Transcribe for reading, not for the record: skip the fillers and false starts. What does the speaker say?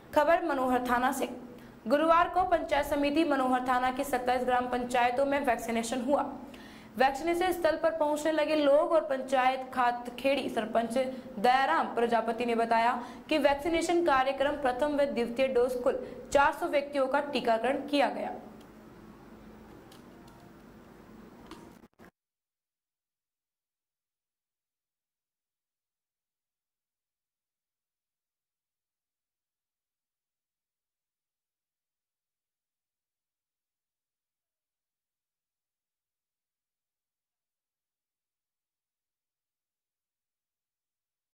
खबर मनोहर थाना से। गुरुवार को पंचायत समिति मनोहर थाना की 27 ग्राम पंचायतों में वैक्सीनेशन हुआ। वैक्सीनेशन स्थल पर पहुंचने लगे लोग और पंचायत खातखेड़ी सरपंच दयाराम प्रजापति ने बताया कि वैक्सीनेशन कार्यक्रम प्रथम व द्वितीय डोज कुल 400 व्यक्तियों का टीकाकरण किया गया।